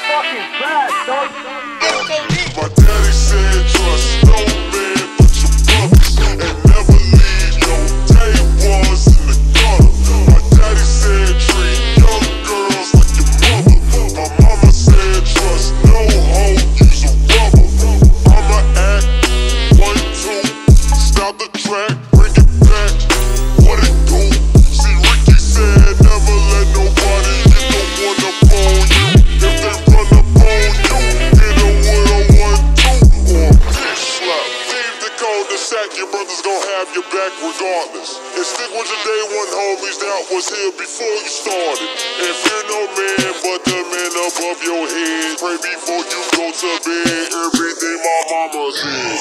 fucking fast, dog. My daddy said trust no man but your brothers and never leave your day ones in the gutter. My daddy said treat young girls like your mother. My mama said trust no hoe, use a rubber. I'ma act 1, 2, stop the track, bring it back. What it do? See Ricky said never let nobody get the one up on you. If they run up on you, hit 'em with a 1, 2 or a bitch slap. Leave the cul-de-sac, your brothers gon' have your back regardless. And stick with your day one homies that was here before you started. And fear no man but the man above your head. Pray before you go to bed, everything my mama said.